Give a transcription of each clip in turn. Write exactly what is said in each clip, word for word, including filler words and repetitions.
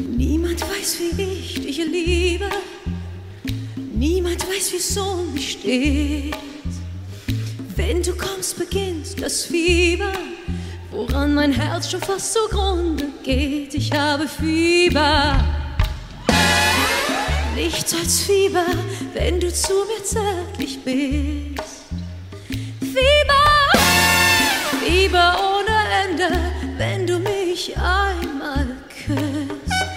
Niemand weiß, wie ich dich liebe. Niemand weiß, wie es um mich steht. Wenn du kommst, beginnt das Fieber, woran mein Herz schon fast zugrunde geht. Ich habe Fieber, nichts als Fieber, wenn du zu mir zärtlich bist. Fieber, Fieber ohne Ende, wenn du mich einmal küsst.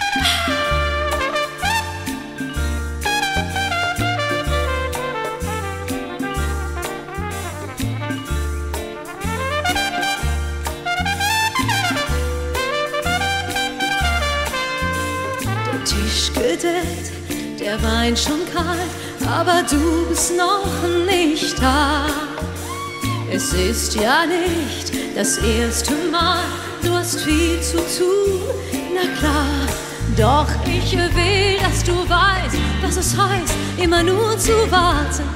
Tisch gedeckt, der Wein schon kalt, aber du bist noch nicht da. Es ist ja nicht das erste Mal, du hast viel zu tun, na klar. Doch ich will, dass du weißt, was es heißt, immer nur zu warten.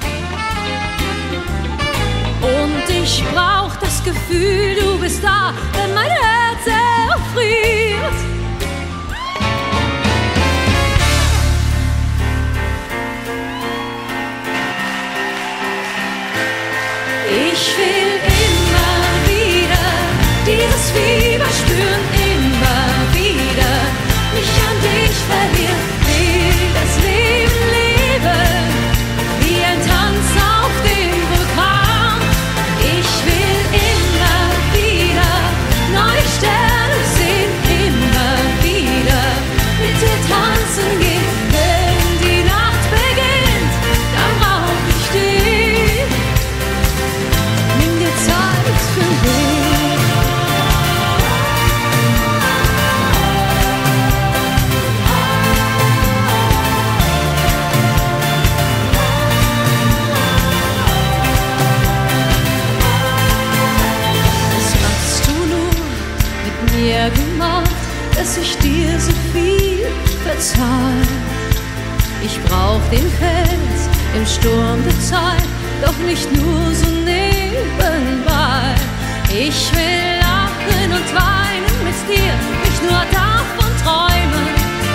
Und ich brauch das Gefühl, du bist da, wenn mein Herz erfriert. Ich will immer wieder dieses Fieber spüren, immer wieder mich an dich verlieren, will das Leben leben, wie ein Tanz auf dem Vulkan. Ich will immer wieder neue Sterne sehen, immer wieder mit dir tanzen gehen. Wenn die Nacht beginnt, dann brauch ich dich. Nimm dir Zeit für mich. Was hast du nur mit mir gemacht, dass ich dir so viel verzeih? Ich brauch den Fels im Sturm der Zeit, doch nicht nur so nebenbei. Ich will lachen und weinen mit dir, nicht nur davon träumen.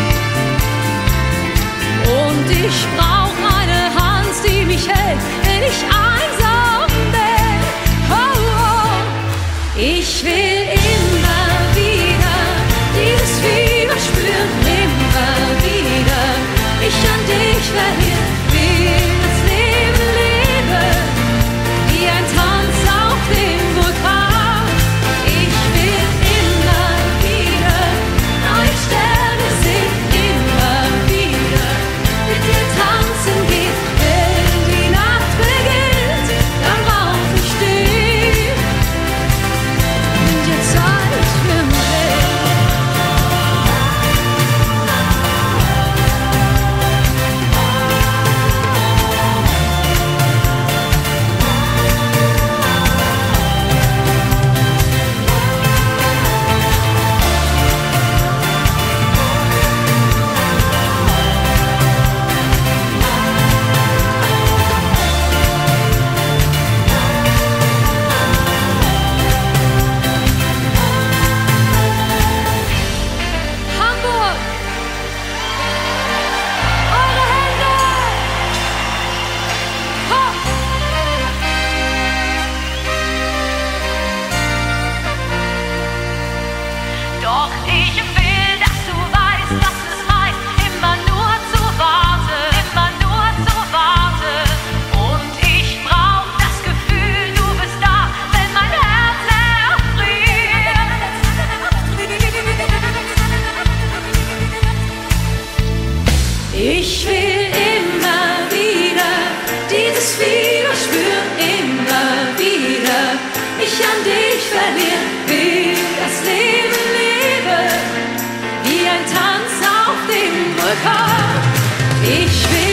Und ich brauch eine Hand, die mich hält, wenn ich einsam bin. Oh, oh. Ich will immer wieder dieses Fieber spüren, immer wieder mich an dich verlieren, will das Leben leben, wie ein Tanz auf dem Vulkan. Ich will immer wieder neue Sterne sehen, immer wieder mit dir tanzen gehen. Wenn die Nacht beginnt, dann brauch ich dich. Nimm dir Zeit für mich. Hamburg! Eure Hände! Hopp! Doch ich will, dass du weißt, was es heißt, immer nur zu warten, immer nur zu warten. Und ich brauch das Gefühl, du bist da, wenn mein Herz erfriert. Ich will immer wieder dieses Fieber spüren, immer wieder mich an dich verlieren, will das Leben leben, wie ein Tanz auf dem Vulkan. Ich will